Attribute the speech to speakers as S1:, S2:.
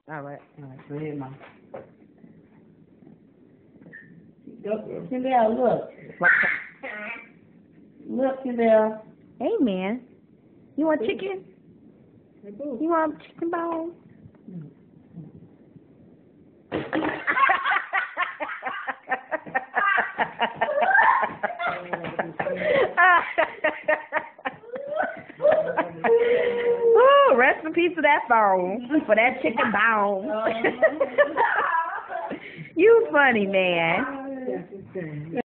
S1: All right.
S2: Go ahead, Mom. Kendall, look. Look, Kendall.
S1: Hey, man. You want chicken? You want chicken bone? Ooh, rest in peace to that bone, for that chicken bone. You funny, man.